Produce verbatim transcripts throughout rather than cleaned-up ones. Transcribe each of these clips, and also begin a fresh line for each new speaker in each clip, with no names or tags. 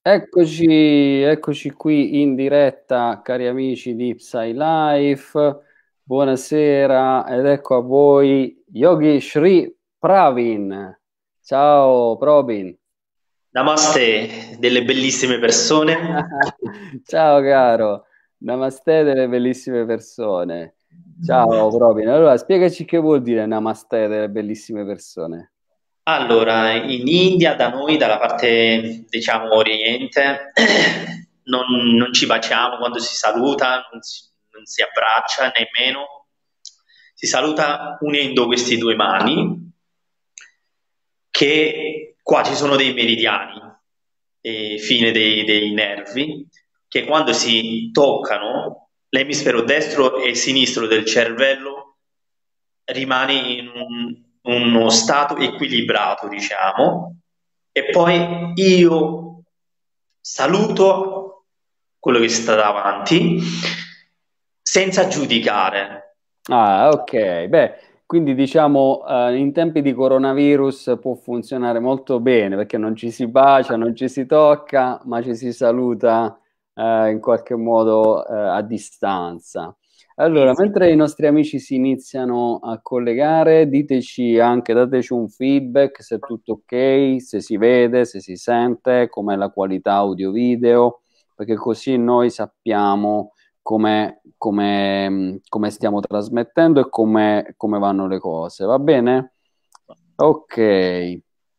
Eccoci, eccoci qui in diretta, cari amici di PsyLife. Buonasera ed ecco a voi Yogi Shri Pravin. Ciao Probin.
Namaste, delle bellissime persone.
Ciao caro, Namaste delle bellissime persone. Ciao Probin. Allora, spiegaci che vuol dire Namaste delle bellissime persone.
Allora, in India, da noi, dalla parte, diciamo, oriente, non, non ci baciamo quando si saluta, non si, non si abbraccia nemmeno. Si saluta unendo queste due mani, che qua ci sono dei meridiani, eh, fine dei, dei nervi, che quando si toccano, l'emisfero destro e sinistro del cervello rimane in un- uno stato equilibrato, diciamo, e poi io saluto quello che sta davanti senza giudicare.
Ah, ok. Beh, quindi diciamo eh, in tempi di coronavirus può funzionare molto bene perché non ci si bacia, non ci si tocca, ma ci si saluta eh, in qualche modo eh, a distanza.
Sì,
Allora,
sì.
mentre i nostri amici si iniziano a collegare, diteci anche, dateci un feedback se è tutto ok, se si vede, se si sente, com'è la qualità audio-video, perché così noi sappiamo come, come- come stiamo trasmettendo e come, come vanno le cose. Va bene? Ok,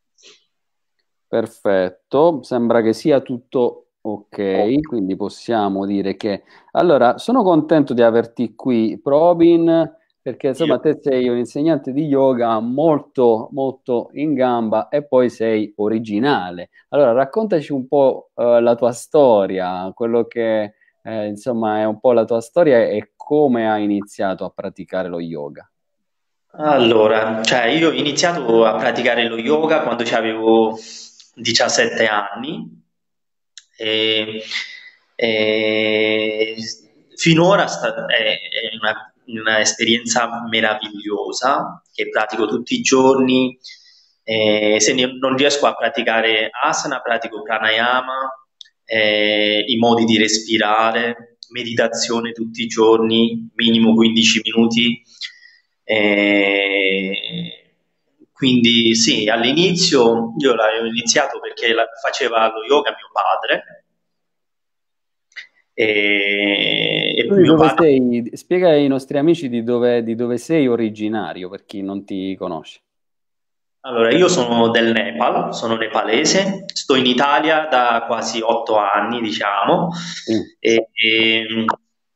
perfetto. Sembra che sia tutto ok, quindi possiamo dire che... Allora, sono contento di averti qui, Probin, perché
Io.
insomma te sei un insegnante di yoga molto, molto in gamba e poi sei originale. Allora, raccontaci un po' eh, la tua storia, quello che eh, insomma è un po' la tua storia e come hai iniziato a praticare lo yoga.
Allora, cioè io ho iniziato a praticare lo yoga quando avevo diciassette anni e, e finora sta- è, è una, una esperienza meravigliosa che pratico tutti i giorni. Eh, se ne- non riesco a praticare asana, pratico pranayama, eh, i modi di respirare, meditazione tutti i giorni, minimo quindici minuti. Eh, quindi sì, all'inizio io l'avevo iniziato perché la- faceva lo yoga mio padre e, e
Tu di
mio
dove
padre.
sei? Spiega ai nostri amici di dove, di dove sei originario, per chi non ti conosce.
Allora, io sono del Nepal, sono nepalese, sto in Italia da quasi otto anni, diciamo,
Sì.
e, e-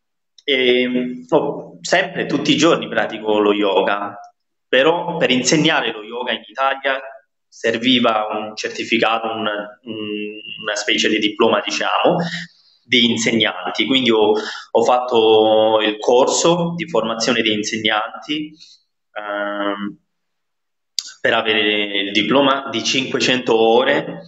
e ho- sempre, tutti i giorni pratico lo yoga, però per insegnare lo yoga in Italia serviva un certificato, un- un- una specie di diploma, diciamo, di insegnanti. Quindi ho, ho fatto il corso di formazione di insegnanti ehm, per avere il diploma di cinquecento ore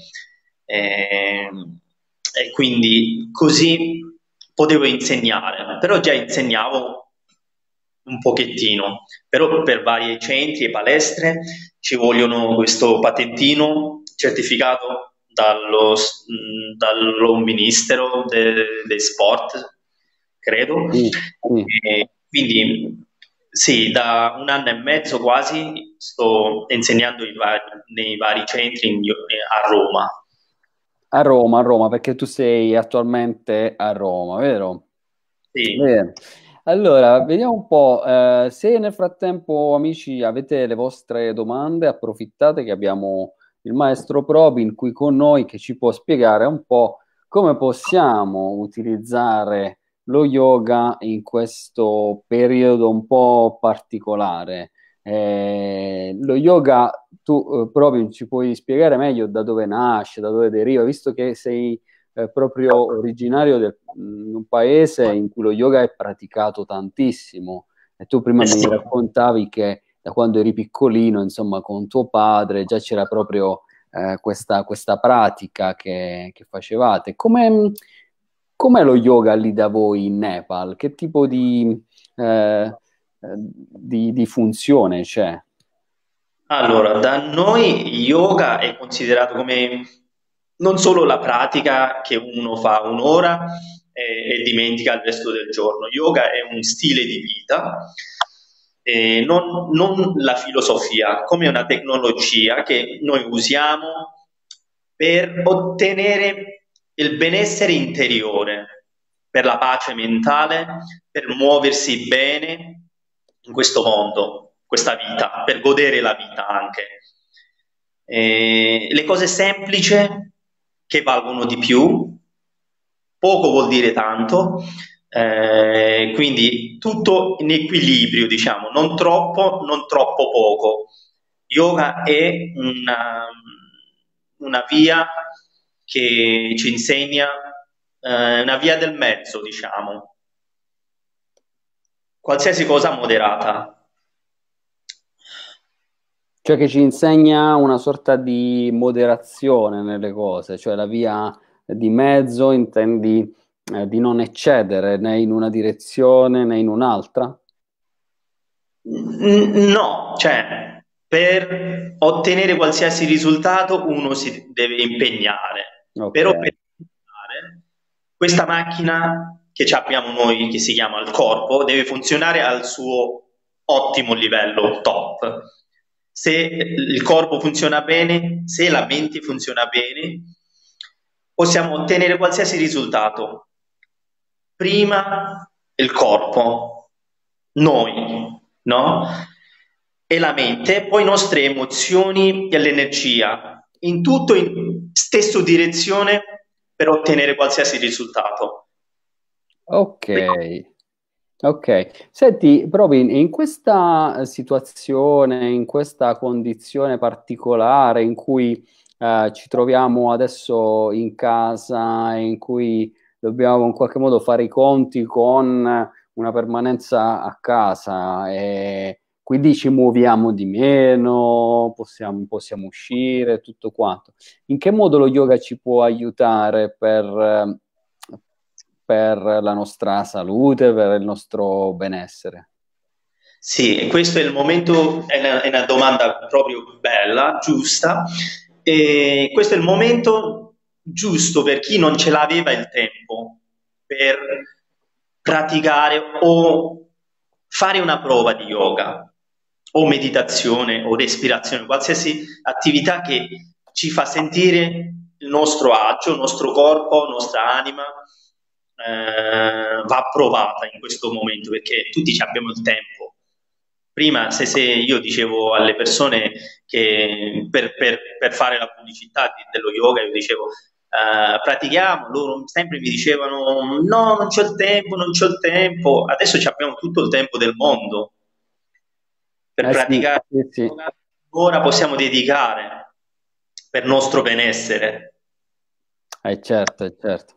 ehm, e quindi così potevo insegnare, però già insegnavo un pochettino, però per vari centri e palestre ci vogliono questo patentino certificato dallo, mh, dallo Ministero de- dei Sport, credo.
Sì, sì.
E quindi sì, da un anno e mezzo quasi sto insegnando i vari- nei vari centri in- a Roma.
A Roma, a Roma, perché tu sei attualmente a Roma, vero?
Sì.
Bene. Allora, vediamo un po', eh, se nel frattempo, amici, avete le vostre domande, approfittate che abbiamo il maestro Probin qui con noi che ci può spiegare un po' come possiamo utilizzare lo yoga in questo periodo un po' particolare. Eh, lo yoga, tu, eh, Probin, ci puoi spiegare meglio da dove nasce, da dove deriva, visto che sei eh, proprio originario di un paese in cui lo yoga è praticato tantissimo. E tu prima
Eh
mi
sì.
raccontavi che da quando eri piccolino, insomma, con tuo padre già c'era proprio eh, questa, questa pratica che, che facevate. Come, com'è lo yoga lì da voi in Nepal? Che tipo di, eh, eh, di, di funzione c'è?
Allora, da noi yoga è considerato come non solo la pratica che uno fa un'ora e, e dimentica il resto del giorno. Yoga è un stile di vita, eh, non, non la filosofia, come una tecnologia che noi usiamo per ottenere il benessere interiore, per la pace mentale, per muoversi bene in questo mondo, questa vita, per godere la vita anche. Eh, le cose semplici che valgono di più, poco vuol dire tanto, eh, quindi tutto in equilibrio, diciamo, non troppo, non troppo poco. Yoga è una, una via che ci insegna, eh, una via del mezzo, diciamo. Qualsiasi cosa moderata.
Cioè che ci insegna una sorta di moderazione nelle cose, cioè la via di mezzo, intendi eh, di non eccedere né in una direzione né in un'altra?
No, cioè, per ottenere qualsiasi risultato uno si deve impegnare,
Ok,
però per funzionare, questa macchina che ci abbiamo noi, che si chiama il corpo, deve funzionare al suo ottimo livello, top. Se il corpo funziona bene, se la mente funziona bene, possiamo ottenere qualsiasi risultato. Prima il corpo, noi, no? E la mente, poi nostre emozioni e l'energia, in tutto in stesso direzione per ottenere qualsiasi risultato.
ok, ok. Senti, proprio in, in questa situazione, in questa condizione particolare in cui eh, ci troviamo adesso in casa, in cui dobbiamo in qualche modo fare i conti con una permanenza a casa e quindi ci muoviamo di meno, possiamo, possiamo uscire, tutto quanto. In che modo lo yoga ci può aiutare per, eh, per la nostra salute, per il nostro benessere?
Sì, questo è il momento, è una, è una domanda proprio bella, giusta, e questo è il momento giusto per chi non ce l'aveva il tempo per praticare o fare una prova di yoga o meditazione o respirazione, qualsiasi attività che ci fa sentire il nostro agio, il nostro corpo, la nostra anima eh, va provata in questo momento perché tutti ci abbiamo il tempo. Prima, se, se io dicevo alle persone che per, per, per fare la pubblicità di, dello yoga, io dicevo uh, pratichiamo, loro sempre mi dicevano no, non c'ho il tempo, non c'ho il tempo. Adesso abbiamo tutto il tempo del mondo per
Eh sì,
praticare
sì, sì.
yoga, ora possiamo dedicare per nostro benessere.
Eh certo, eh certo.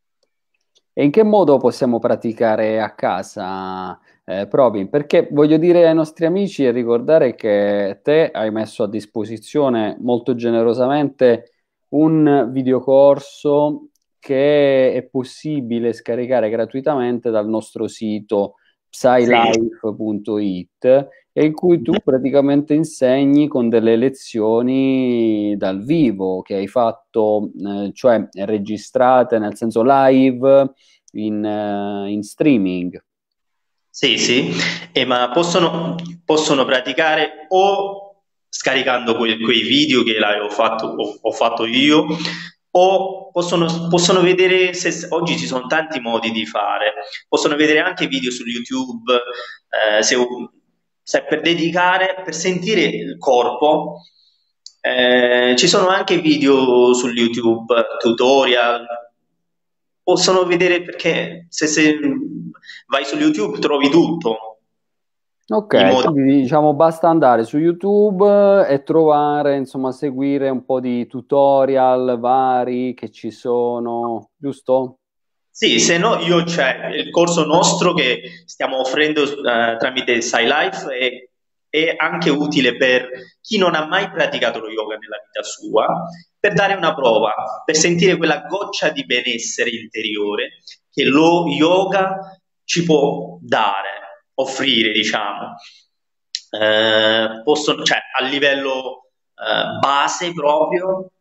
E in che modo possiamo praticare a casa, eh, Probin? Perché voglio dire ai nostri amici e ricordare che te hai messo a disposizione molto generosamente un videocorso che è possibile scaricare gratuitamente dal nostro sito
Sì.
psylife punto it e in cui tu praticamente insegni con delle lezioni dal vivo che hai fatto, eh, cioè registrate nel senso live in, eh, in streaming.
Sì, sì, eh, ma possono, possono praticare o scaricando que- quei video che la- ho fatto, ho, ho fatto io, o possono, possono vedere, se, oggi ci sono tanti modi di fare, possono vedere anche video su YouTube, eh, se, se per dedicare, per sentire il corpo, eh, ci sono anche video su YouTube, tutorial, possono vedere perché se, se vai su YouTube trovi tutto, i
Ok,
modi.
quindi diciamo basta andare su YouTube e trovare, insomma, seguire un po' di tutorial vari che ci sono, giusto?
Sì, se no io c'è il corso nostro che stiamo offrendo eh, tramite SciLife è, è anche utile per chi non ha mai praticato lo yoga nella vita sua, per dare una prova, per sentire quella goccia di benessere interiore che lo yoga ci può dare, offrire, diciamo. Eh, possono, cioè, a livello eh, base proprio,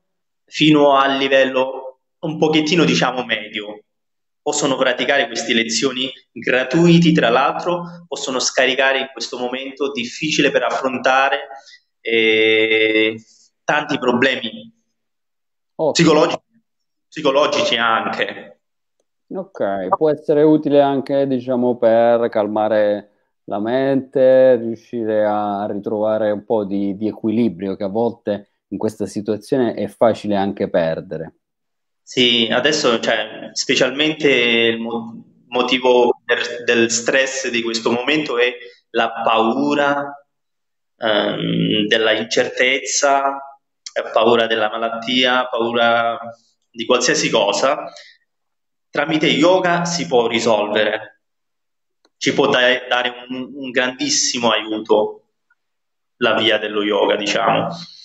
fino al livello un pochettino, diciamo, medio. Possono praticare queste lezioni gratuiti, tra l'altro, possono scaricare in questo momento difficile per affrontare eh, tanti problemi
Ottimo.
psicologici, psicologici anche.
Ok, può essere utile anche, diciamo, per calmare la mente, riuscire a ritrovare un po' di, di equilibrio che a volte in questa situazione è facile anche perdere.
Sì, adesso, cioè, specialmente il mo- motivo del, del stress di questo momento è la paura, ehm, della incertezza, eh, paura della malattia, paura di qualsiasi cosa. Tramite yoga si può risolvere, ci può da- dare un, un grandissimo aiuto la via dello yoga, diciamo.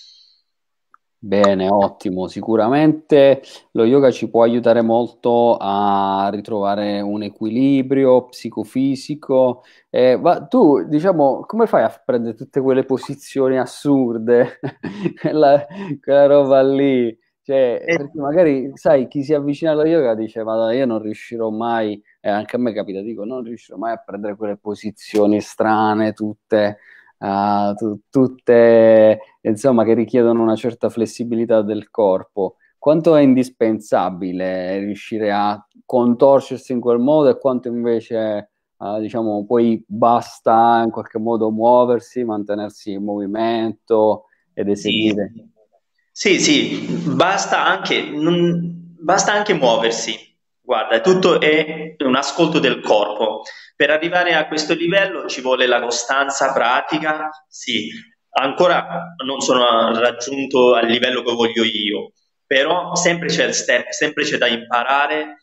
Bene, ottimo. Sicuramente lo yoga ci può aiutare molto a ritrovare un equilibrio psicofisico. Eh, ma tu, diciamo, come fai a prendere tutte quelle posizioni assurde? Quella, quella roba lì. Cioè,
E
perché magari, sai, chi si avvicina allo yoga dice, ma io non riuscirò mai, e anche a me capita, dico, non riuscirò mai a prendere quelle posizioni strane, tutte, ah, tu- tutte insomma, che richiedono una certa flessibilità del corpo. Quanto è indispensabile riuscire a contorcersi in quel modo e quanto invece, eh, diciamo, poi basta in qualche modo muoversi, mantenersi in movimento ed
Sì,
eseguire.
sì, sì, basta anche, non- basta anche muoversi. Guarda, tutto è un ascolto del corpo. Per arrivare a questo livello ci vuole la costanza pratica, sì. Ancora non sono raggiunto al livello che voglio io, però sempre c'è il step, sempre c'è da imparare,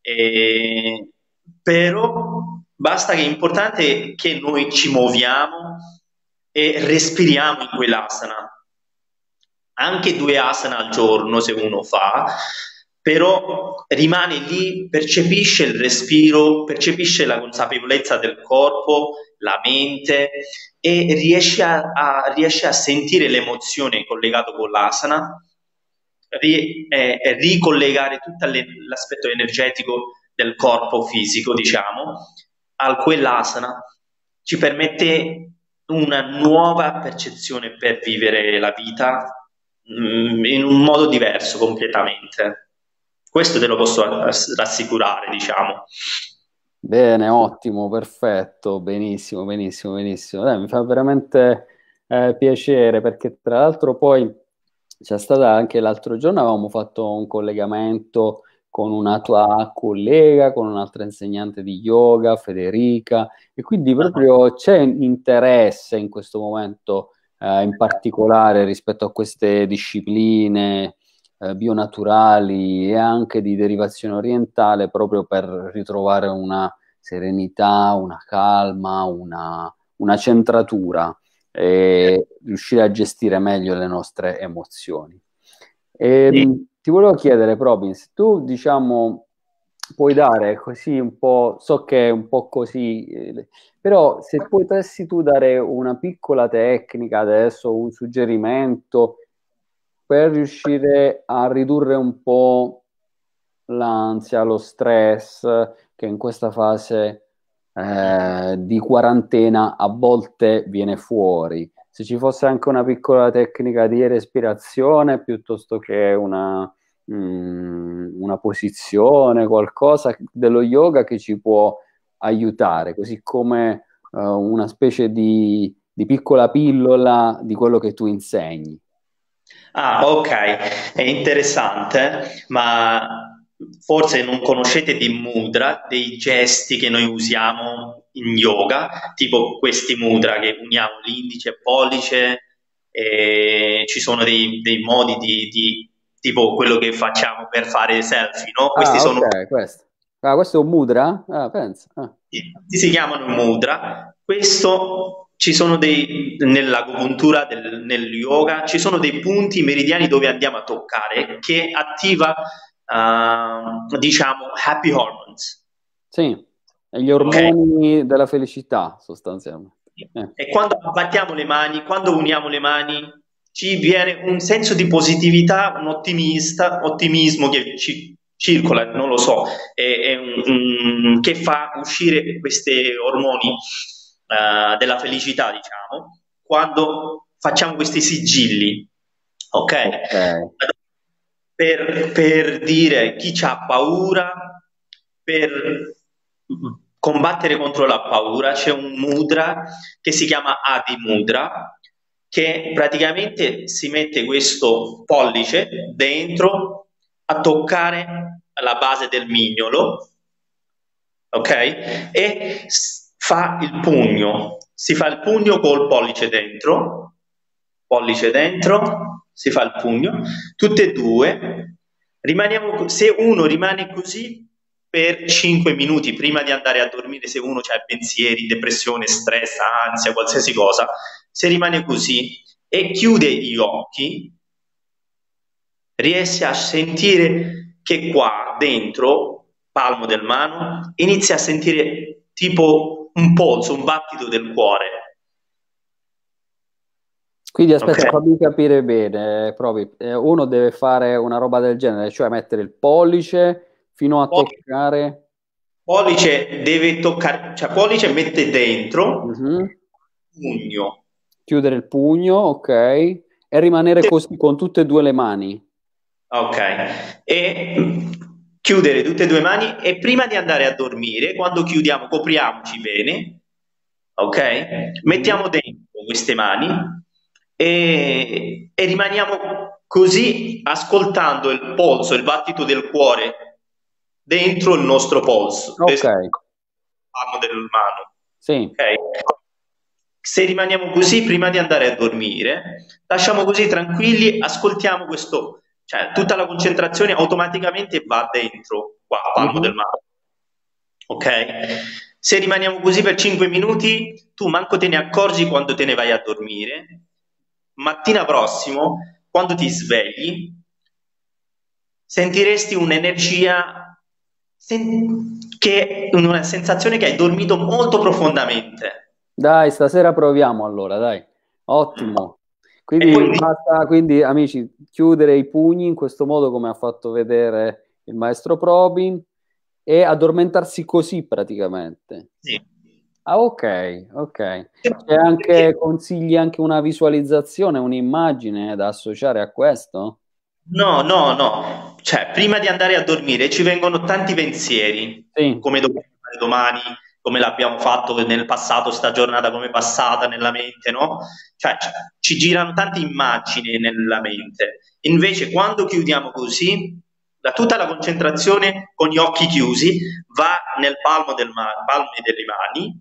e- però basta che è importante che noi ci muoviamo e respiriamo in quell'asana. Anche due asana al giorno se uno fa, però rimane lì, percepisce il respiro, percepisce la consapevolezza del corpo, la mente e riesce a, a- riesce a sentire l'emozione collegato con l'asana, ri- eh, eh, ricollegare tutto le- l'aspetto energetico del corpo fisico, diciamo, a quell'asana, ci permette una nuova percezione per vivere la vita mm, in un modo diverso completamente. Questo te lo posso ass- rassicurare, diciamo.
Bene, ottimo, perfetto, benissimo, benissimo, benissimo. Dai, mi fa veramente eh, piacere perché tra l'altro poi c'è stata anche l'altro giorno, avevamo fatto un collegamento con una tua collega, con un'altra insegnante di yoga, Federica, e quindi proprio c'è interesse in questo momento eh, in particolare rispetto a queste discipline eh, bionaturali e anche di derivazione orientale proprio per ritrovare una serenità, una calma, una, una centratura e riuscire a gestire meglio le nostre emozioni.
Sì.
E, ti volevo chiedere, Probins, tu diciamo puoi dare così un po', so che è un po' così, eh, però se potessi tu dare una piccola tecnica adesso, un suggerimento per riuscire a ridurre un po' l'ansia, lo stress che in questa fase eh, di quarantena a volte viene fuori. Se ci fosse anche una piccola tecnica di respirazione piuttosto che una, mm, una posizione, qualcosa dello yoga che ci può aiutare, così come eh, una specie di, di piccola pillola di quello che tu insegni.
Ah, ok, è interessante, ma forse non conoscete di mudra, dei gesti che noi usiamo in yoga, tipo questi mudra che uniamo l'indice e pollice, e ci sono dei, dei modi di, di- tipo quello che facciamo per fare selfie, no? Questi
Ah,
sono
ok, questo. Ah, questo è un mudra? Ah, pensa. Ah.
si chiamano mudra. Questo ci sono dei, nell'agopuntura, del, nel yoga, ci sono dei punti meridiani dove andiamo a toccare che attiva, uh, diciamo, happy hormones.
Sì, e gli
Ok?
ormoni della felicità, sostanzialmente. Eh,
E quando battiamo le mani, quando uniamo le mani, ci viene un senso di positività, un ottimista, ottimismo che ci circola, non lo so, è, è un, un, che fa uscire questi ormoni uh, della felicità, diciamo, quando facciamo questi sigilli, ok?
Ok.
Per, per dire chi ha paura, per combattere contro la paura, c'è un mudra che si chiama Adi Mudra, che praticamente si mette questo pollice dentro a toccare la base del mignolo, ok? E fa il pugno, si fa il pugno col pollice dentro, pollice dentro, si fa il pugno, tutte e due, rimaniamo, se uno rimane così per cinque minuti prima di andare a dormire, se uno ha pensieri, depressione, stress, ansia, qualsiasi cosa, se rimane così e chiude gli occhi, riesce a sentire che qua dentro, palmo del mano, inizia a sentire tipo un polso, un battito del cuore.
Quindi aspetta, okay, fammi capire bene, proprio, uno deve fare una roba del genere, cioè mettere il pollice fino a pollice, toccare...
Pollice deve toccare, cioè pollice mette dentro
uh-huh.
pugno.
Chiudere il pugno, ok, e rimanere così con tutte e due le mani.
Ok, e chiudere tutte e due le mani e prima di andare a dormire, quando chiudiamo, copriamoci bene, ok? Mettiamo dentro queste mani e, e rimaniamo così ascoltando il polso, il battito del cuore dentro il nostro polso,
ok,
palmo del mano.
Sì.
Okay? Se rimaniamo così prima di andare a dormire, lasciamo così tranquilli, ascoltiamo questo, cioè tutta la concentrazione automaticamente va dentro qua, palmo uh-huh. del mano. Ok? Se rimaniamo così per cinque minuti, tu manco te ne accorgi quando te ne vai a dormire. Mattina prossimo, quando ti svegli, sentiresti un'energia, sen- che, una sensazione che hai dormito molto profondamente.
Dai, stasera proviamo allora, dai. Ottimo. Quindi
poi...
basta, quindi amici, chiudere i pugni in questo modo come ha fatto vedere il maestro Probin e addormentarsi così praticamente.
Sì.
Ah, ok, ok. C'è anche, consigli anche una visualizzazione, un'immagine da associare a questo?
No, no, no. Cioè, prima di andare a dormire ci vengono tanti pensieri,
sì.
come dobbiamo fare domani, come l'abbiamo fatto nel passato, sta giornata come è passata nella mente, no? Cioè, ci girano tante immagini nella mente. Invece, quando chiudiamo così, da tutta la concentrazione con gli occhi chiusi va nel palmo del ma- palmo delle mani,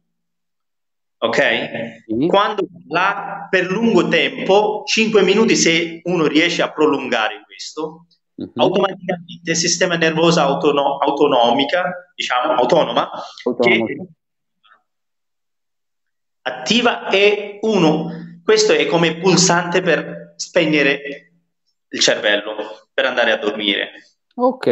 ok?
Sì.
Quando là per lungo tempo, cinque minuti, se uno riesce a prolungare questo, uh-huh. automaticamente il sistema nervoso autono- autonomica, diciamo, autonoma,
Autonomo.
che attiva e uno, questo è come pulsante per spegnere il cervello, per andare a dormire.
Ok.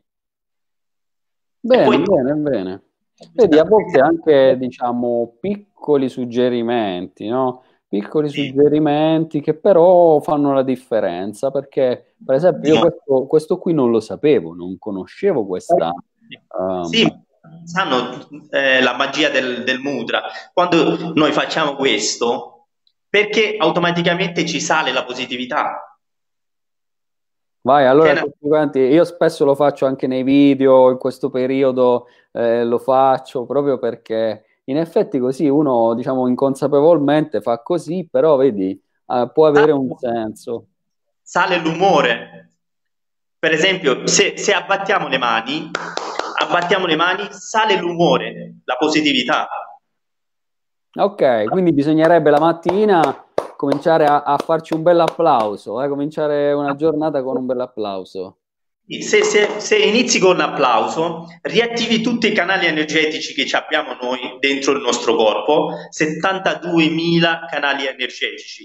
Bene,
poi...
bene, bene. Vedi, a volte anche, diciamo, piccoli suggerimenti, no? Piccoli sì. suggerimenti che però fanno la differenza, perché, per esempio, io questo, questo qui non lo sapevo, non conoscevo questa... Um...
Sì, sanno eh, la magia del, del mudra. Quando noi facciamo questo, perché automaticamente ci sale la positività.
Vai, allora tutti quanti, io spesso lo faccio anche nei video, in questo periodo eh, lo faccio proprio perché in effetti così uno, diciamo, inconsapevolmente fa così, però vedi, eh, può avere un senso.
Sale l'umore. Per esempio, se, se abbattiamo le mani, abbattiamo le mani, sale l'umore, la positività.
Ok, quindi bisognerebbe la mattina cominciare a, a farci un bel applauso, eh? Cominciare una giornata con un bel applauso.
Se, se, se inizi con l'applauso, riattivi tutti i canali energetici che abbiamo noi dentro il nostro corpo, settantaduemila canali energetici.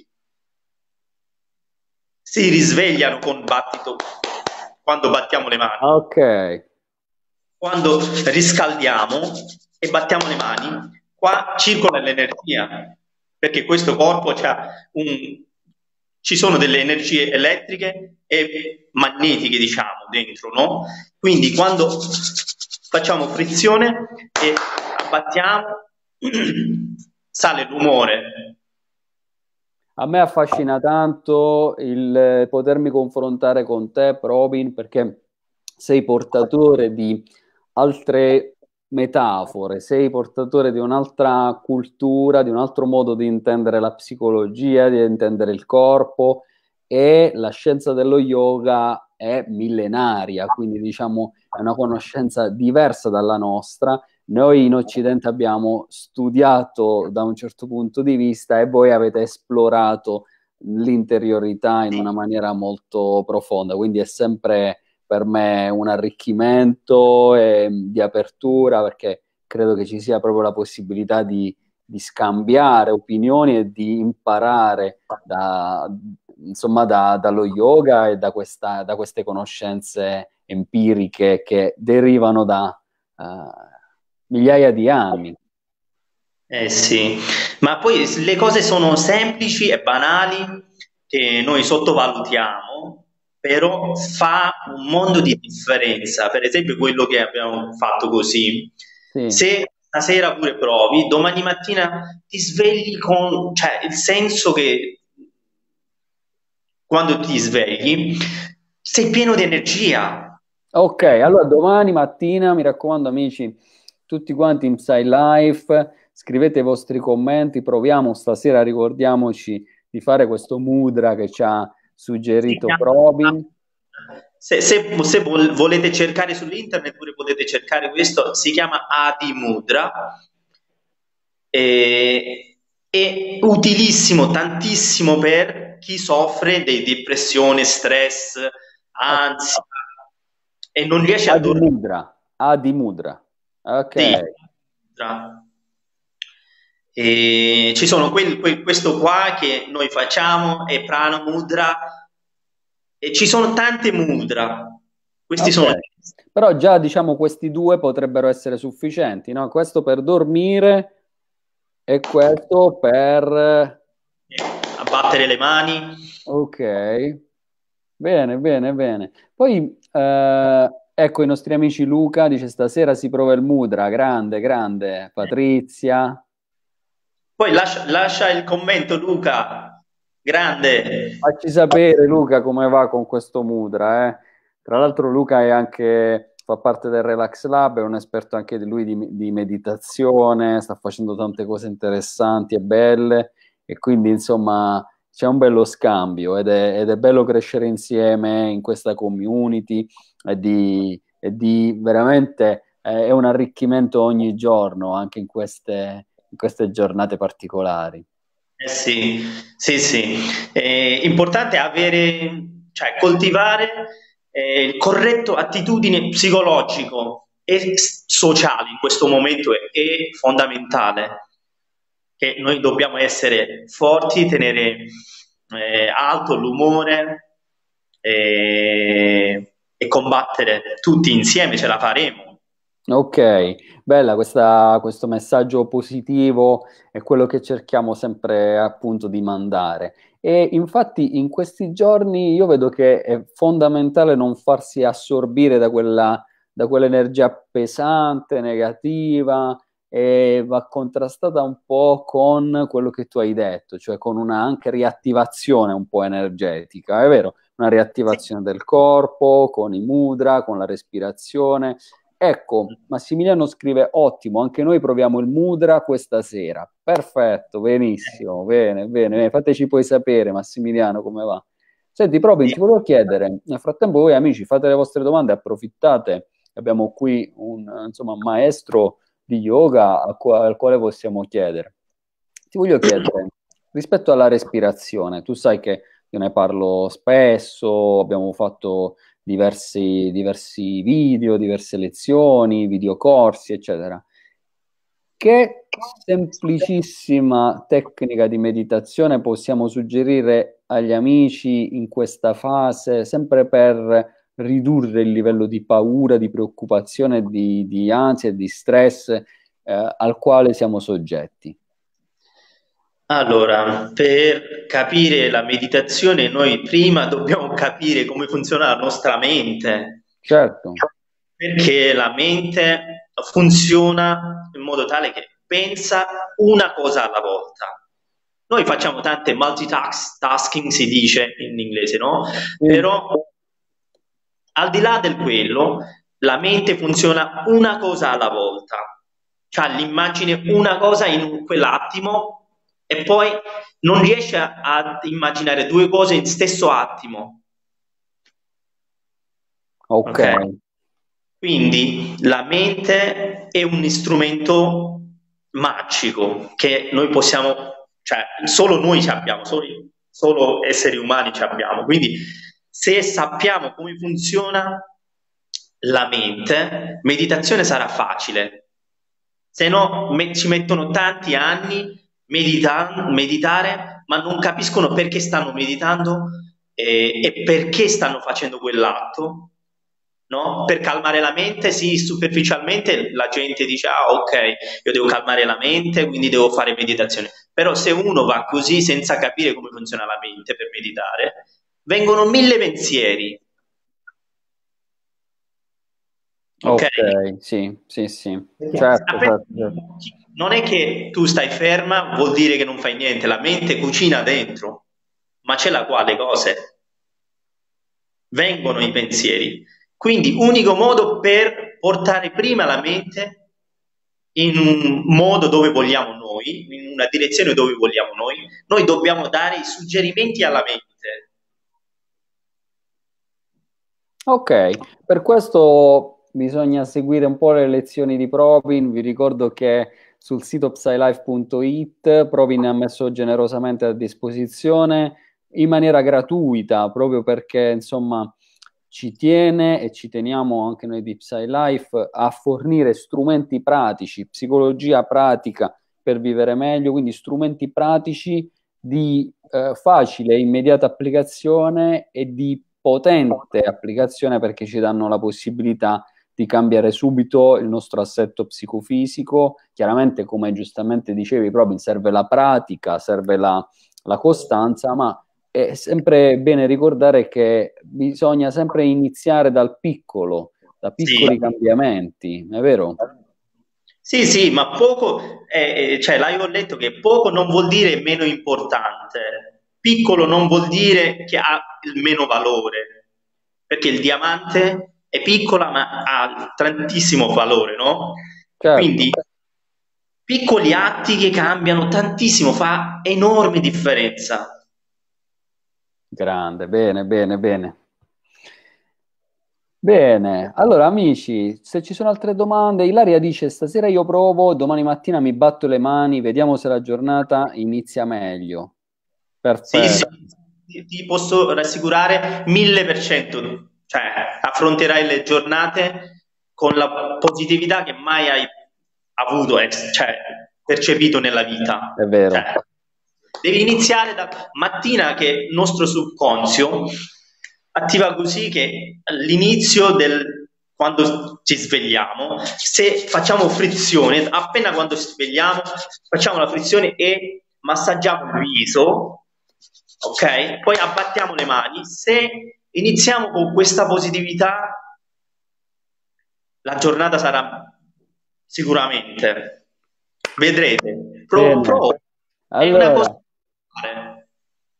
Si risvegliano con battito quando battiamo le mani.
Ok.
Quando riscaldiamo e battiamo le mani, qua circola l'energia, perché questo corpo c'ha un, ci sono delle energie elettriche e magnetiche, diciamo, dentro, no? Quindi quando facciamo frizione e abbattiamo, sale il rumore.
A me affascina tanto il potermi confrontare con te, Robin, perché sei portatore di altre metafore, sei portatore di un'altra cultura, di un altro modo di intendere la psicologia, di intendere il corpo, e la scienza dello yoga è millenaria, quindi diciamo è una conoscenza diversa dalla nostra. Noi in Occidente abbiamo studiato da un certo punto di vista e voi avete esplorato l'interiorità in una maniera molto profonda, quindi è sempre per me un arricchimento e, di apertura, perché credo che ci sia proprio la possibilità di, di scambiare opinioni e di imparare da, insomma, da, dallo yoga e da, questa, da queste conoscenze empiriche che derivano da uh, migliaia di anni.
Eh sì, ma poi le cose sono semplici e banali che noi sottovalutiamo, però fa un mondo di differenza. Per esempio quello che abbiamo fatto così.
Sì.
Se stasera pure provi, domani mattina ti svegli con, cioè, il senso che quando ti svegli sei pieno di energia.
Ok, allora domani mattina, mi raccomando amici, tutti quanti in Psy Life, scrivete i vostri commenti, proviamo stasera, ricordiamoci di fare questo mudra che ci ha suggerito Robin.
Se, se, se volete cercare sull'internet pure potete cercare questo, si chiama Adi Mudra, e, è utilissimo tantissimo per chi soffre di depressione, stress, ansia e non riesce a dormire.
Mudra, Adi Mudra. Ok.
Sì. E ci sono quel, quel, questo qua che noi facciamo è Prana Mudra e ci sono tante mudra. Questi
Okay.
sono...
Però già diciamo questi due potrebbero essere sufficienti, no? Questo per dormire e questo per
abbattere le mani.
Ok, bene, bene, bene. Poi eh, ecco i nostri amici Luca dice stasera si prova il mudra, grande, grande. Patrizia.
Poi lascia, lascia il commento Luca, grande.
Facci sapere Luca come va con questo mudra, eh. Tra l'altro Luca è anche, fa parte del Relax Lab, è un esperto anche di lui di, di meditazione, sta facendo tante cose interessanti e belle e quindi insomma c'è un bello scambio ed è, ed è bello crescere insieme in questa community e di, e di veramente eh, è un arricchimento ogni giorno anche in queste, in queste giornate particolari.
Eh sì, sì, sì. È importante avere, cioè coltivare eh, il corretto attitudine psicologico e sociale in questo momento è, è fondamentale. Che noi dobbiamo essere forti, tenere eh, alto l'umore e, e combattere tutti insieme, ce la faremo.
Ok, bella questa, questo messaggio positivo è quello che cerchiamo sempre appunto di mandare. E infatti in questi giorni io vedo che è fondamentale non farsi assorbire da quella, da quell'energia pesante, negativa, e va contrastata un po' con quello che tu hai detto, cioè con una anche riattivazione un po' energetica, è vero? Una riattivazione del corpo, con i mudra, con la respirazione. Ecco, Massimiliano scrive, ottimo, anche noi proviamo il mudra questa sera. Perfetto, benissimo, bene, bene, bene. Fateci poi sapere, Massimiliano, come va. Senti, Robin, ti volevo chiedere, nel frattempo voi amici fate le vostre domande, approfittate, abbiamo qui un, insomma, un maestro di yoga al quale, al quale possiamo chiedere. Ti voglio chiedere, rispetto alla respirazione, tu sai che io ne parlo spesso, abbiamo fatto diversi, diversi video, diverse lezioni, videocorsi, eccetera. Che semplicissima tecnica di meditazione possiamo suggerire agli amici in questa fase, sempre per ridurre il livello di paura, di preoccupazione, di, di ansia e di stress eh, al quale siamo soggetti?
Allora, per capire la meditazione, noi prima dobbiamo capire come funziona la nostra mente,
Certo.
perché la mente funziona in modo tale che pensa una cosa alla volta. Noi facciamo tante multitasking, si dice in inglese, no?
Sì.
Però al di là del quello, la mente funziona una cosa alla volta, cioè l'immagine una cosa in un- quell'attimo e poi non riesce a, a immaginare due cose in stesso attimo,
Ok.
ok? Quindi la mente è un strumento magico che noi possiamo, cioè solo noi ci abbiamo, solo, solo esseri umani ci abbiamo. Quindi se sappiamo come funziona la mente, meditazione sarà facile. Se no me- ci mettono tanti anni medita- meditare, ma non capiscono perché stanno meditando e, e perché stanno facendo quell'atto, no? Per calmare la mente, sì, superficialmente la gente dice, ah, ok, io devo calmare la mente, quindi devo fare meditazione. Però se uno va così senza capire come funziona la mente per meditare, vengono mille pensieri, ok?
Ok, sì, sì, sì.
Perché
Certo,
appena
certo, certo.
non è che tu stai ferma, vuol dire che non fai niente, la mente cucina dentro, ma c'è la quale cose? Vengono i pensieri. Quindi unico modo per portare prima la mente in un modo dove vogliamo noi, in una direzione dove vogliamo noi, noi dobbiamo dare i suggerimenti alla mente.
Ok, per questo bisogna seguire un po' le lezioni di Provin. Vi ricordo che sul sito psylife punto it Provin ha messo generosamente a disposizione in maniera gratuita, proprio perché insomma ci tiene e ci teniamo anche noi di PsyLife a fornire strumenti pratici, psicologia pratica per vivere meglio, quindi strumenti pratici di eh, facile e immediata applicazione e di potente applicazione perché ci danno la possibilità di cambiare subito il nostro assetto psicofisico. Chiaramente, come giustamente dicevi, proprio serve la pratica, serve la, la costanza, ma è sempre bene ricordare che bisogna sempre iniziare dal piccolo, da
Sì.
piccoli cambiamenti, è vero?
Sì, sì, ma poco, eh, eh, cioè là io ho letto che poco non vuol dire meno importante, piccolo non vuol dire che ha il meno valore, perché il diamante è piccola ma ha tantissimo valore, no? Quindi
Certo,
piccoli atti che cambiano tantissimo, fa enorme differenza.
grande, bene, bene, bene. Bene, allora amici, se ci sono altre domande, Ilaria dice stasera io provo, domani mattina mi batto le mani, vediamo se la giornata inizia meglio.
Sì, sì,
Perfetto,
ti ti posso rassicurare mille per cento, cioè affronterai le giornate con la positività che mai hai avuto, eh, cioè percepito nella vita.
è vero.
Cioè, devi iniziare da mattina che il nostro subconscio attiva così che all'inizio del quando ci svegliamo, se facciamo frizione, appena quando ci svegliamo, facciamo la frizione e massaggiamo il viso, ok? Poi abbattiamo le mani. Se iniziamo con questa positività, la giornata sarà sicuramente, vedrete, pro,
Bene,
pro, è una cosa
allora,
da fare.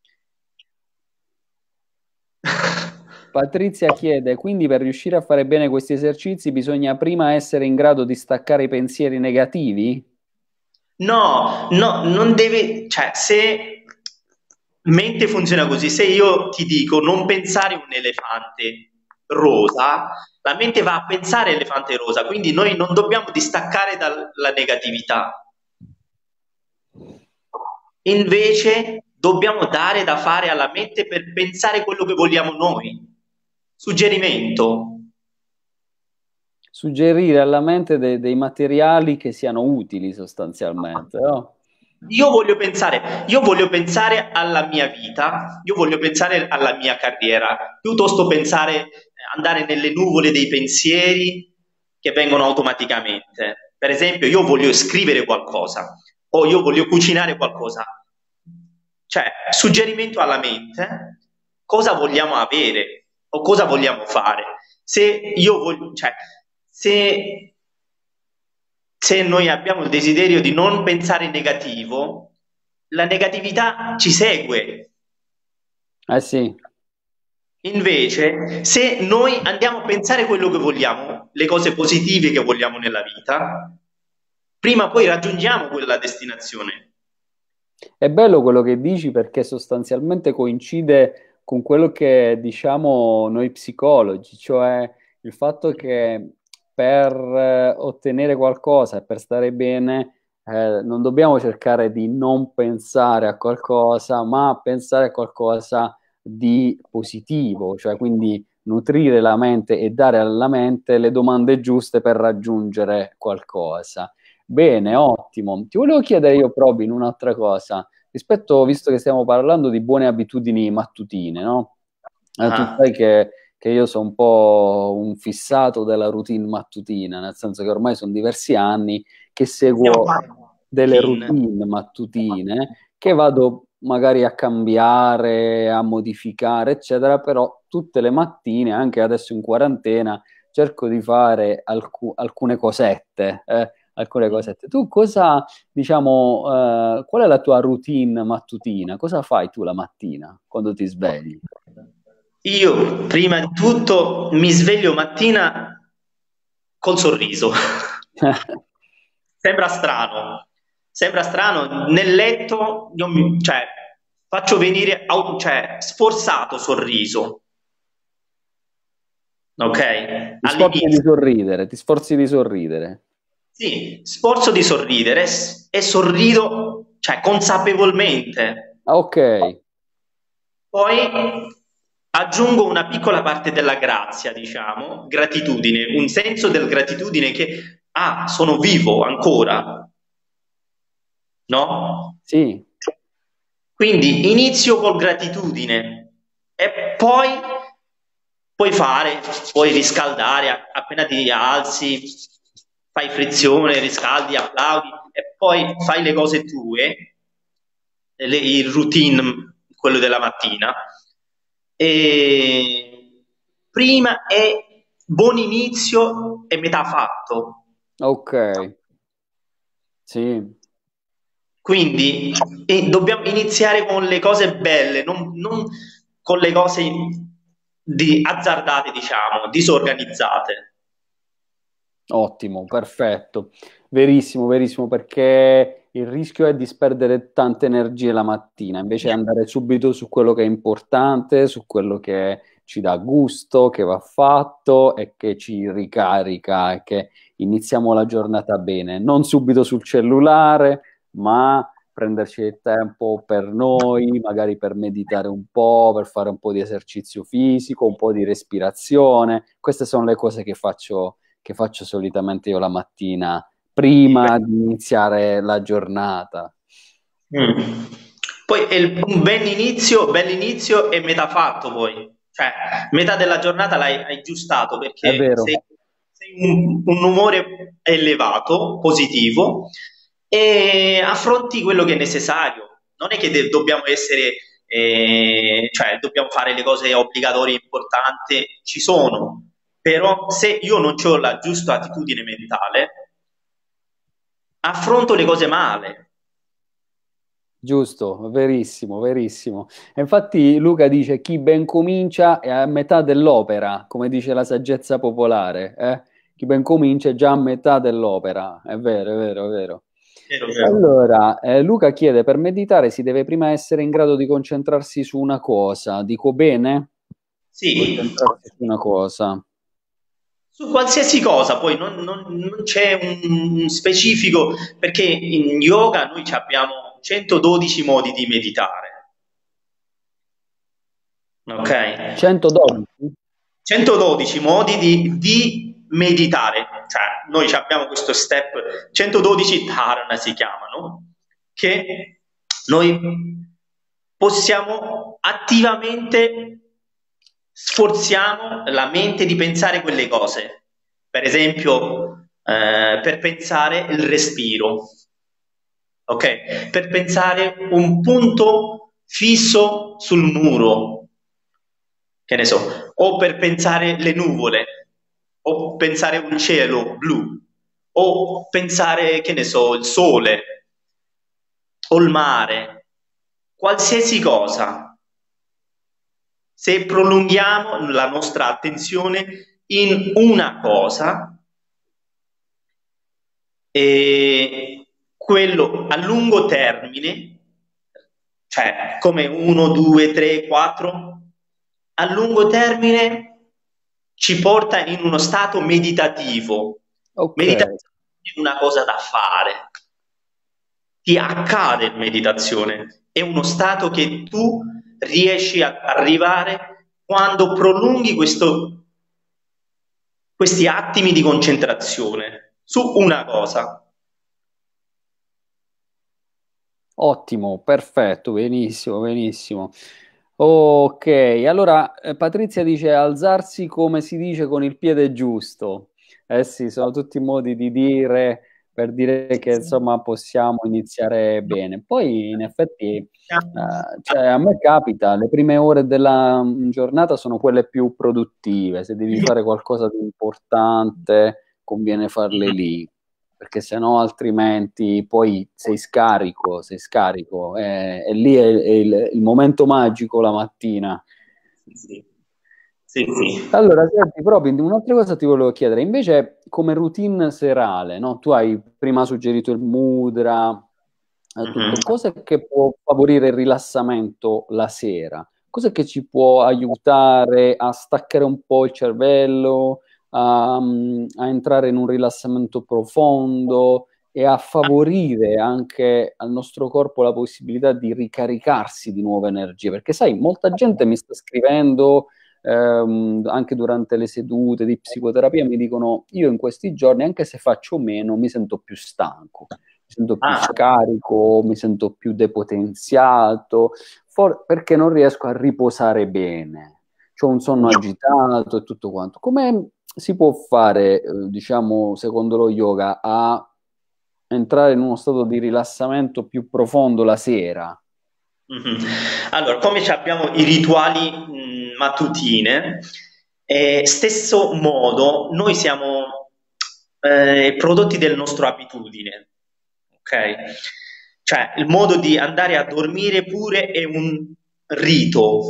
Patrizia chiede, quindi per riuscire a fare bene questi esercizi bisogna prima essere in grado di staccare i pensieri negativi?
No, no, non deve, cioè, se mente funziona così, se io ti dico non pensare a un elefante rosa, la mente va a pensare elefante rosa, quindi noi non dobbiamo distaccare dalla negatività. Invece dobbiamo dare da fare alla mente per pensare quello che vogliamo noi. Suggerimento.
Suggerire alla mente de- dei materiali che siano utili sostanzialmente, no?
Io voglio pensare, io voglio pensare alla mia vita, io voglio pensare alla mia carriera, piuttosto pensare, eh, andare nelle nuvole dei pensieri che vengono automaticamente. Per esempio, io voglio scrivere qualcosa o io voglio cucinare qualcosa. cioè, suggerimento alla mente, cosa vogliamo avere o cosa vogliamo fare. Se io voglio, cioè, se, se noi abbiamo il desiderio di non pensare in negativo, la negatività ci segue.
Eh sì.
Invece, se noi andiamo a pensare quello che vogliamo, le cose positive che vogliamo nella vita, prima o poi raggiungiamo quella destinazione.
È bello quello che dici perché sostanzialmente coincide con quello che diciamo noi psicologi, cioè il fatto che per eh, ottenere qualcosa e per stare bene eh, non dobbiamo cercare di non pensare a qualcosa, ma pensare a qualcosa di positivo, cioè quindi nutrire la mente e dare alla mente le domande giuste per raggiungere qualcosa. Bene, ottimo. Ti volevo chiedere io, Probin, un'altra cosa. Rispetto, visto che stiamo parlando di buone abitudini mattutine, no? Eh, tu
Ah,
sai che, che io sono un po' un fissato della routine mattutina, nel senso che ormai sono diversi anni che
possiamo
seguo
fare
delle
routine.
routine mattutine che vado magari a cambiare, a modificare, eccetera, però tutte le mattine, anche adesso in quarantena, cerco di fare alcu- alcune cosette, eh, alcune cosette. Tu cosa, diciamo, eh, qual è la tua routine mattutina? Cosa fai tu la mattina quando ti svegli?
Io, prima di tutto, mi sveglio mattina col sorriso. Sembra strano, sembra strano, nel letto io mi- cioè, faccio venire au- cioè, sforzato sorriso, ok?
Ti sforzi di
All'inizio.
sorridere, ti sforzi di sorridere.
Sì, sforzo di sorridere s- e sorrido, cioè, consapevolmente.
Ah, ok,
Poi aggiungo una piccola parte della grazia, diciamo, gratitudine, un senso del gratitudine che, ah, sono vivo ancora, no?
sì,
Quindi inizio con gratitudine e poi puoi fare, puoi riscaldare, a- appena ti alzi, fai frizione, riscaldi, applaudi e poi fai le cose tue, le- il routine, quello della mattina. E prima è buon inizio e metà fatto.
ok, sì.
Quindi eh, dobbiamo iniziare con le cose belle, non, non con le cose di, azzardate, diciamo, disorganizzate.
Ottimo, perfetto. Verissimo, verissimo, perché il rischio è di sperdere tante energie la mattina, invece andare subito su quello che è importante, su quello che ci dà gusto, che va fatto e che ci ricarica e che iniziamo la giornata bene. Non subito sul cellulare, ma prenderci il tempo per noi, magari per meditare un po', per fare un po' di esercizio fisico, un po' di respirazione. Queste sono le cose che faccio che faccio solitamente io la mattina
Sì,
prima
beh.
di iniziare la giornata.
Mm. Poi è il- un bel inizio, bell'inizio e metà fatto poi. Cioè, metà della giornata l'hai hai aggiustato
È
perché sei,
vero,
sei un, un umore elevato, positivo, e affronti quello che è necessario. Non è che de- dobbiamo essere, eh, cioè dobbiamo fare le cose obbligatorie importanti, ci sono, però se io non ho la giusta attitudine mentale, affronto le cose male.
giusto, verissimo, verissimo. E infatti Luca dice chi ben comincia è a metà dell'opera, come dice la saggezza popolare, eh? Chi ben comincia è già a metà dell'opera, è vero, è vero, è vero.
Vero, vero.
Allora, eh, Luca chiede, per meditare si deve prima essere in grado di concentrarsi su una cosa, dico bene?
Sì,
Concentrarsi su una cosa.
su qualsiasi cosa, poi non, non- non c'è un, un specifico, perché in yoga noi ci abbiamo centododici modi di meditare, ok?
centododici?
centododici modi di, di meditare, cioè noi ci abbiamo questo step, centododici dharana si chiamano, che noi possiamo attivamente sforziamo la mente di pensare quelle cose. Per esempio, eh, per pensare il respiro, ok? Per pensare un punto fisso sul muro, che ne so, o per pensare le nuvole, o pensare un cielo blu, o pensare, che ne so, il sole, o il mare, qualsiasi cosa. Se prolunghiamo la nostra attenzione in una cosa, e quello a lungo termine, cioè come uno, due, tre, quattro, a lungo termine ci porta in uno stato meditativo.
Ok,
Meditazione è una cosa da fare, ti accade in meditazione, è uno stato che tu riesci ad arrivare quando prolunghi questo, questi attimi di concentrazione su una cosa.
ottimo, perfetto, benissimo, benissimo. Ok, allora eh, Patrizia dice alzarsi come si dice con il piede giusto. Eh sì, sono tutti modi di dire per dire che insomma possiamo iniziare bene. Poi in effetti eh, cioè, a me capita, le prime ore della mm, giornata sono quelle più produttive. Se devi fare qualcosa di importante, conviene farle lì perché se no altrimenti poi sei scarico, sei scarico, e, e lì è, è il, il momento magico la mattina.
Sì, sì, sì.
Allora, senti, proprio un'altra cosa ti volevo chiedere, invece come routine serale, no? Tu hai prima suggerito il mudra, eh,
Mhm.
tutto, cosa che può favorire il rilassamento la sera? Cosa che ci può aiutare a staccare un po' il cervello, a, a entrare in un rilassamento profondo e a favorire anche al nostro corpo la possibilità di ricaricarsi di nuove energie? Perché sai, molta gente mi sta scrivendo ehm, anche durante le sedute di psicoterapia mi dicono io in questi giorni, anche se faccio meno, mi sento più stanco, mi sento più
Ah,
scarico, mi sento più depotenziato, for- perché non riesco a riposare bene. C'ho un sonno agitato e tutto quanto. Come si può fare, eh, diciamo, secondo lo yoga, a entrare in uno stato di rilassamento più profondo la sera?
mhm. Allora, come ci abbiamo i rituali mh, mattutine, eh, stesso modo noi siamo eh, prodotti del nostro abitudine, ok? Cioè il modo di andare a dormire pure è un rito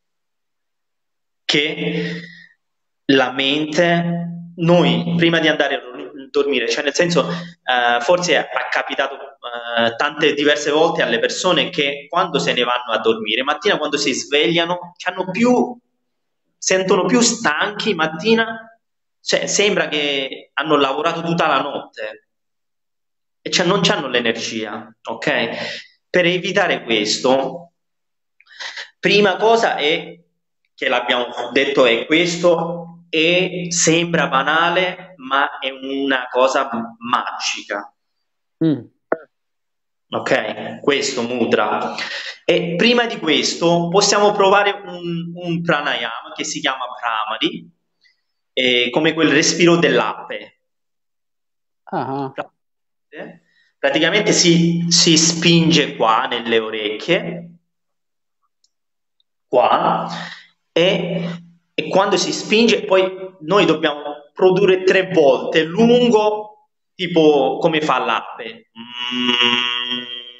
che la mente, noi prima di andare a dormire, cioè nel senso, eh, forse è capitato eh, tante diverse volte alle persone che quando se ne vanno a dormire, mattina quando si svegliano, c'hanno più, sentono più stanchi mattina, cioè sembra che hanno lavorato tutta la notte e cioè non hanno l'energia, ok? Per evitare questo, prima cosa è che l'abbiamo detto è questo e sembra banale, ma è una cosa magica.
Mm.
Ok, questo mudra. E prima di questo possiamo provare un, un pranayama che si chiama Pramadi, eh, come quel respiro dell'ape.
Ah,
Praticamente si, si spinge qua nelle orecchie, qua, e, e quando si spinge, poi noi dobbiamo produrre tre volte lungo, tipo come fa l'ape, mm,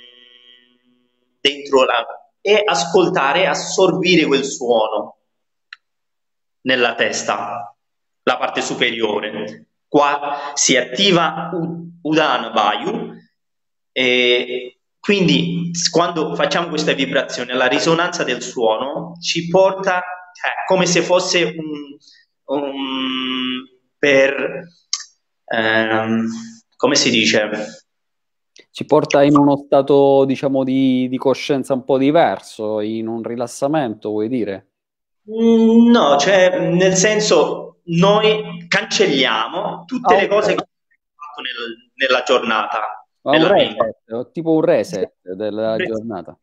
dentro la, e ascoltare, assorbire quel suono nella testa, la parte superiore. Qua si attiva Udana Vayu e quindi quando facciamo questa vibrazione, la risonanza del suono ci porta, cioè, come se fosse un, un per, ehm, come si dice?
ci porta in uno stato, diciamo, di, di coscienza un po' diverso, in un rilassamento, vuoi dire?
Mm, no, cioè, nel senso, noi cancelliamo tutte
Ah,
le
ok.
cose che abbiamo fatto nel- nella giornata,
Ma un
nella mente.
reset, tipo un reset della giornata.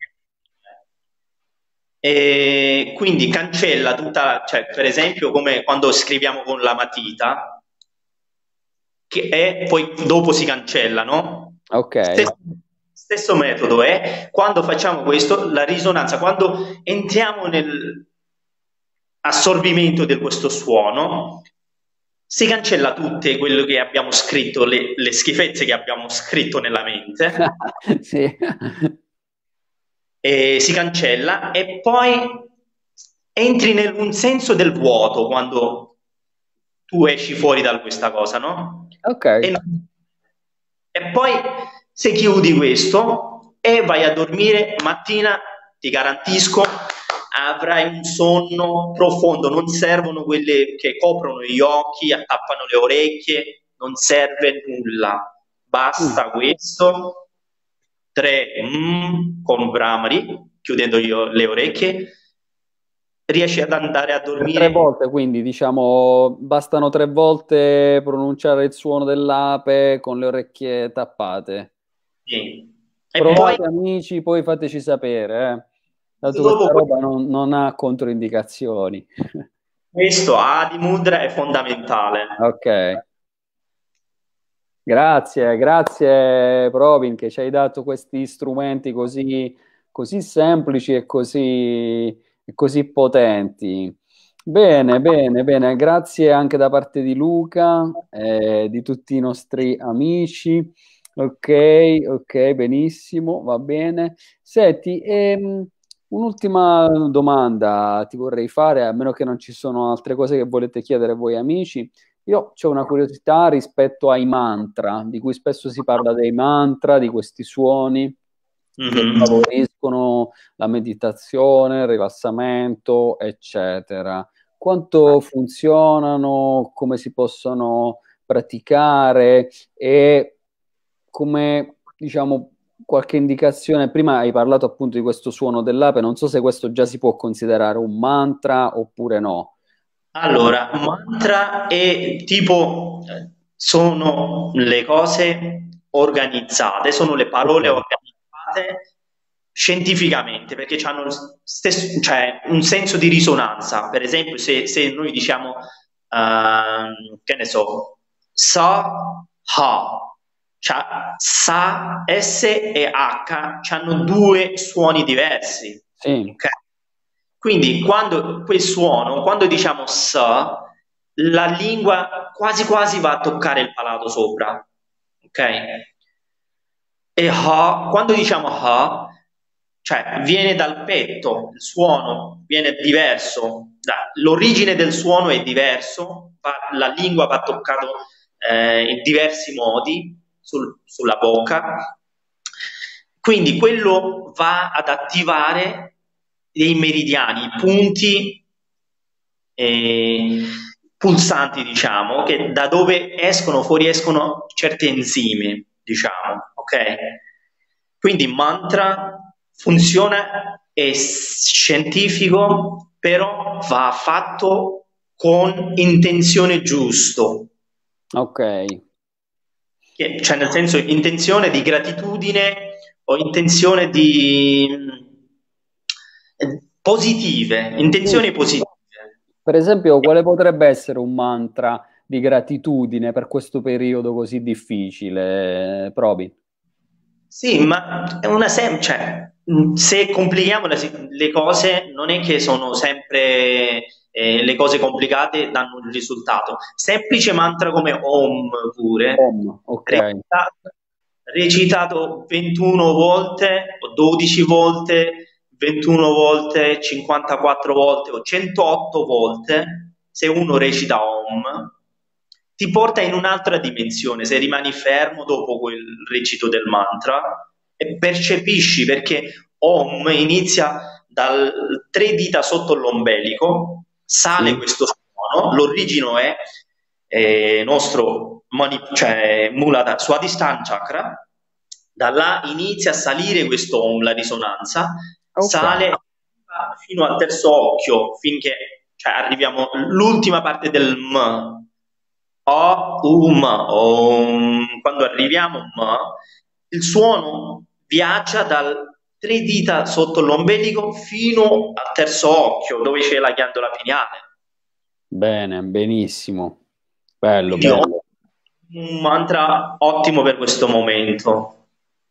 E quindi cancella tutta, cioè, per esempio, come quando scriviamo con la matita, che è, poi dopo si cancella, no?
Ok.
Stessa, stesso metodo è quando facciamo questo, la risonanza, quando entriamo nell'assorbimento di questo suono, si cancella tutte quello che abbiamo scritto, le, le schifezze che abbiamo scritto nella mente,
Sì.
e si cancella e poi entri in un senso del vuoto quando tu esci fuori da questa cosa, no?
Ok.
E, e poi se chiudi questo e vai a dormire, mattina ti garantisco avrai un sonno profondo, non servono quelle che coprono gli occhi, attappano le orecchie, non serve nulla,
Mm.
basta questo, tre mm, con Brahmari, chiudendo io le orecchie, riesci ad andare a
Per tre
dormire.
volte, quindi diciamo, bastano tre volte pronunciare il suono dell'ape con le orecchie tappate.
Sì. E poi
Provate amici, poi fateci sapere, eh. Tanto
dopo
questa roba
que-
non, non ha controindicazioni.
questo Adi Mudra è fondamentale.
Ok, grazie, grazie Provin che ci hai dato questi strumenti così, così semplici e così, e così potenti. Bene, bene, bene, grazie anche da parte di Luca e di tutti i nostri amici. Ok, ok, benissimo, va bene. Senti, ehm, un'ultima domanda ti vorrei fare, a meno che non ci sono altre cose che volete chiedere voi amici. Io ho una curiosità rispetto ai mantra, di cui spesso si parla dei mantra, di questi suoni che
Mhm.
favoriscono la meditazione, il rilassamento, eccetera. Quanto funzionano, come si possono praticare e come, diciamo, qualche indicazione. Prima hai parlato appunto di questo suono dell'ape, non so se questo già si può considerare un mantra oppure no.
Allora, mantra è tipo, eh, sono le cose organizzate, sono le
Ok,
parole organizzate scientificamente, perché hanno il stesso, cioè, un senso di risonanza. Per esempio, se, se noi diciamo, ehm, che ne so, sa, ha, cioè, sa, S e H hanno due suoni diversi,
sì,
ok? Quindi quando quel suono, quando diciamo sa, la lingua quasi quasi va a toccare il palato sopra, ok? E ha, quando diciamo ha, cioè viene dal petto, il suono viene diverso, da- l'origine del suono è diverso, va- la lingua va toccata eh, in diversi modi sul- sulla bocca, quindi quello va ad attivare dei meridiani, i punti eh, pulsanti, diciamo, che da dove escono, fuoriescono certe enzimi, diciamo, ok? Quindi mantra funziona, è scientifico, però va fatto con intenzione giusto,
ok.
che- cioè nel senso intenzione di gratitudine o intenzione di eh, positive,
Sì.
intenzioni positive.
Per esempio, quale potrebbe essere un mantra di gratitudine per questo periodo così difficile? Provi.
Sì, ma è una sem- cioè, mh, se complichiamo la si- le cose, non è che sono sempre eh, le cose complicate danno il risultato. Semplice mantra come Om pure,
Om, ok.
recitato, recitato ventuno volte o dodici volte, ventuno volte, cinquantaquattro volte o centootto volte, se uno recita Om, ti porta in un'altra dimensione, se rimani fermo dopo quel recito del mantra e percepisci perché Om inizia dal tre dita sotto l'ombelico, sale
Sì,
questo suono, l'origine è eh, nostro mani- cioè, Mulada Swadhisthana Chakra, da là inizia a salire questo Om, la risonanza,
ok.
sale fino al terzo occhio, finché cioè, arriviamo all'ultima parte del M, o, um, om. Quando arriviamo M, il suono viaggia dal tre dita sotto l'ombelico fino al terzo occhio, dove c'è la ghiandola pineale.
Bene, benissimo. Bello,
Quindi ho
bello.
un mantra ottimo per questo momento.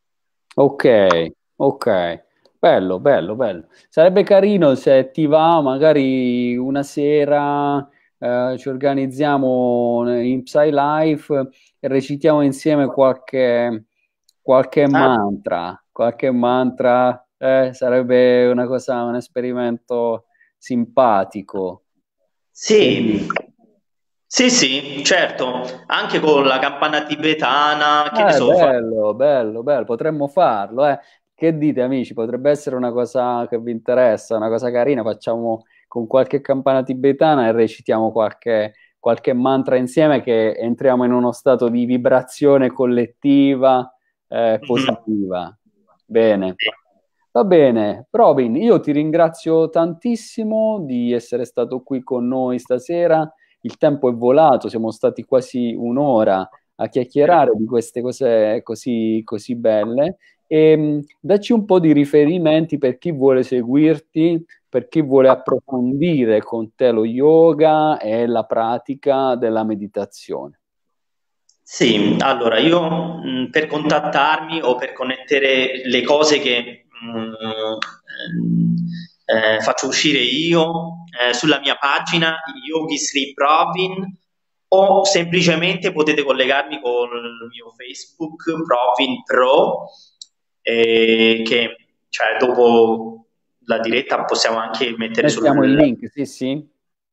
Ok, ok, bello, bello, bello. Sarebbe carino se ti va, magari una sera eh, ci organizziamo in PsyLife e recitiamo insieme qualche, qualche
Ah,
mantra, qualche mantra, eh, sarebbe una cosa, un esperimento simpatico. Che
sì,
dici?
sì, sì, certo, anche con la campana tibetana, che ne
Eh,
so, fa...
bello, bello, bello, potremmo farlo, eh. Che dite, amici? Potrebbe essere una cosa che vi interessa, una cosa carina. Facciamo con qualche campana tibetana e recitiamo qualche, qualche mantra insieme che entriamo in uno stato di vibrazione collettiva, eh,
Mhm.
positiva. Bene. Va bene, Robin, io ti ringrazio tantissimo di essere stato qui con noi stasera. Il tempo è volato, siamo stati quasi un'ora a chiacchierare di queste cose così, così belle. E mh, dacci un po' di riferimenti per chi vuole seguirti, per chi vuole approfondire con te lo yoga e la pratica della meditazione.
Sì, allora io mh, per contattarmi o per connettere le cose che mh, ehm, eh, faccio uscire io eh, sulla mia pagina Yogi Sri Provin o semplicemente potete collegarmi con il mio Facebook Provin Pro eh, che cioè, dopo la diretta possiamo anche mettere
Mettiamo il
sul
link, sì, sì.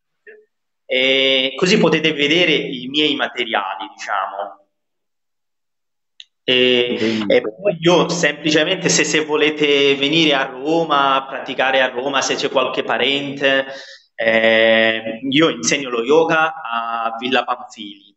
e così potete vedere i miei materiali, diciamo. E, e
Benissimo.
poi io semplicemente se, se volete venire a Roma, praticare a Roma, se c'è qualche parente, eh, io insegno lo yoga a Villa Pamphili.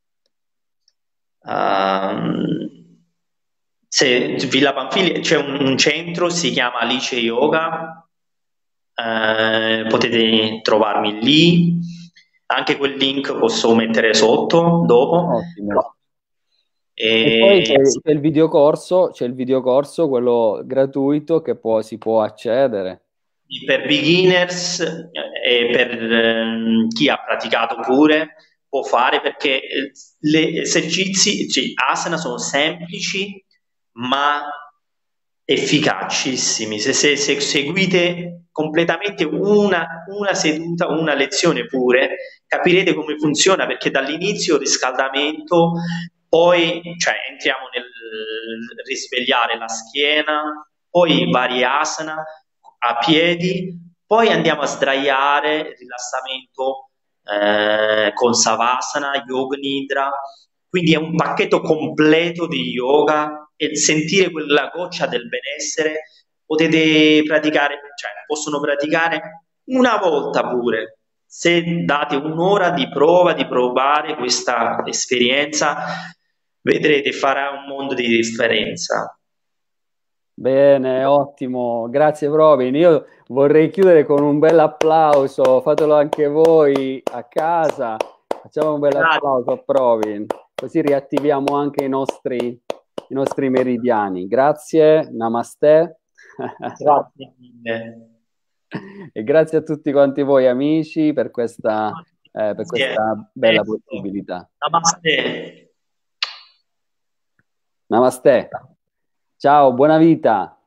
Ehm, se, Villa Pamphili c'è un, un centro, si chiama Alice Yoga, eh, potete trovarmi lì. Anche quel link posso mettere sotto dopo.
Ottimo. E poi
E,
c'è c'è il videocorso, c'è il videocorso, quello gratuito che può- si può accedere.
per beginners eh, e per ehm, chi ha praticato pure può fare perché eh, gli esercizi, cioè, asana sono semplici ma efficacissimi. Se, se- se seguite completamente una, una seduta, una lezione pure, capirete come funziona perché dall'inizio riscaldamento, poi cioè, entriamo nel risvegliare la schiena, poi vari asana a piedi, poi andiamo a sdraiare, rilassamento eh, con Savasana, Yoga Nidra, quindi è un pacchetto completo di yoga e sentire quella goccia del benessere potete praticare, cioè possono praticare una volta pure. Se date un'ora di prova, di provare questa esperienza, vedrete farà un mondo di differenza.
Bene, ottimo, grazie Robin. Io vorrei chiudere con un bel applauso, fatelo anche voi a casa. Facciamo un bel
Grazie,
applauso a Provin, così riattiviamo anche i nostri, i nostri meridiani. Grazie, namaste.
grazie mille.
E grazie a tutti quanti voi amici per questa, eh, per
Grazie.
questa bella
Presto.
possibilità.
Namaste.
Namaste. Ciao, buona vita.